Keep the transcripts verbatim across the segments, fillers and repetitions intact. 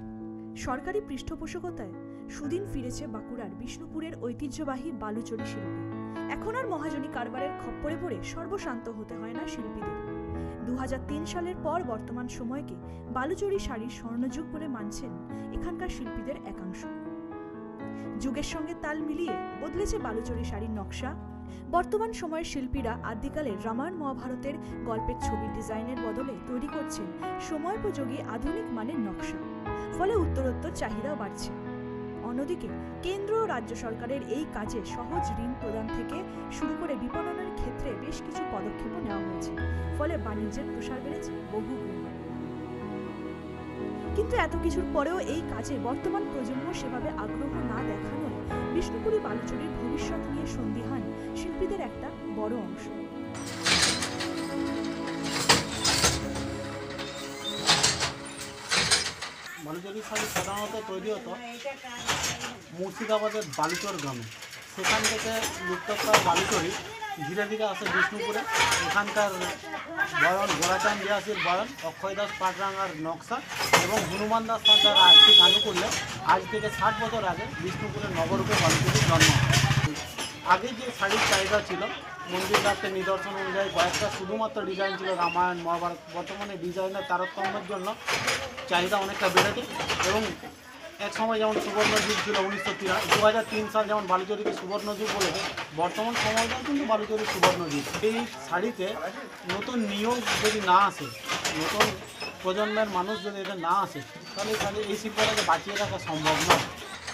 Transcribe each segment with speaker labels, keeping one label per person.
Speaker 1: সরকারি পৃষ্ঠপোষকতায় সুদিন ফিরেছে বাঁকুড়ার বিষ্ণুপুরের ঐতিহ্যবাহী বালুচরী শিল্পী। এখন আর মহাজনী কারবারের খপ্পরে পড়ে সর্বশান্ত হতে হয় না শিল্পীদের। দু হাজার তিন সালের পর বর্তমান সময়কে বালুচরী শাড়ির স্বর্ণযুগ বলে মানছেন এখানকার শিল্পীদের একাংশ। যুগের সঙ্গে তাল মিলিয়ে বদলেছে বালুচরী শাড়ির নকশা। বর্তমান সময়ের শিল্পীরা আদিকালের রামায়ণ মহাভারতের গল্পের ছবি ডিজাইনের বদলে তৈরি করছেন সময়োপযোগী আধুনিক মানের নকশা। ফলে উত্তরোত্তর চাহিদাও বাড়ছে। অন্যদিকে কেন্দ্র ও রাজ্য সরকারের এই কাজে সহজ ঋণ প্রদান থেকে শুরু করে বিপণনের ক্ষেত্রে বেশ কিছু পদক্ষেপও নেওয়া হয়েছে। ফলে বাণিজ্যের প্রসার বেড়েছে বহু গুণ। কিন্তু এত কিছুর পরেও এই কাজে বর্তমান প্রজন্ম সেভাবে আগ্রহ না দেখানোয় বিষ্ণুপুরী বালুচরীর ভবিষ্যৎ নিয়ে সন্দিহান শিল্পীদের একটা বড় অংশ।
Speaker 2: বালুচরী শাড়ি সাধারণত তৈরি হতো মুর্শিদাবাদের বালুচর গ্রামে। সেখান থেকে লুপ্তপ্রায় বালুচরী ধীরে ধীরে আসে বিষ্ণুপুরে। এখানকার বরণ গোরাচাঁদ দিয়াসির বরণ, অক্ষয় দাস পাটরাঙ্গার নকশা এবং হনুমান দাস সরকার আর্থিক আনুকূল্যে আজ থেকে ষাট বছর আগে বিষ্ণুপুরের নবরূপে বালুচরীর জন্ম। আগে যে শাড়ির চাহিদা ছিল মন্দির রাত্রের নিদর্শন অনুযায়ী কয়েকটা শুধুমাত্র ডিজাইন ছিল রামায়ণ মহাভারত। বর্তমানে ডিজাইনের তারতম্যের জন্য চাহিদা অনেকটা বেড়েছে এবং এক সময় যেমন সুবর্ণ যুগ ছিল উনিশশো তিরা দু হাজার তিন সাল যেমন বালুচরীকে সুবর্ণ যুগ বলেছে, বর্তমান সময়টাও কিন্তু বালুচরীর সুবর্ণ যুগ। এই শাড়িতে নতুন নিয়োগ যদি না আসে, নতুন প্রজন্মের মানুষ যদি এটা না আসে, তাহলে তাহলে এই শিল্পটাকে বাঁচিয়ে রাখা সম্ভব নয়।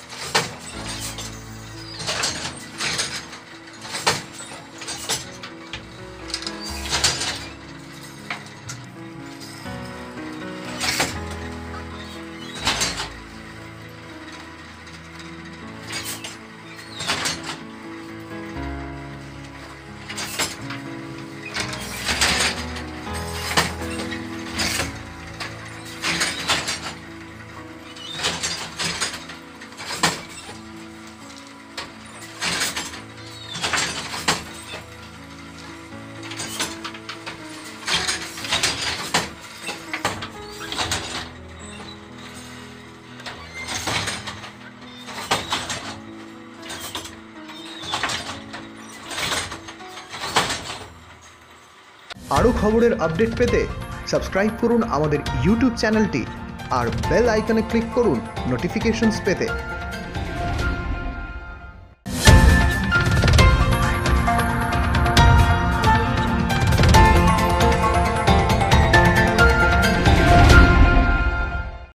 Speaker 3: আরও খবরের আপডেট পেতে সাবস্ক্রাইব করুন আমাদের ইউটিউব চ্যানেলটি আর বেল আইকনে ক্লিক করুন নোটিফিকেশনস পেতে।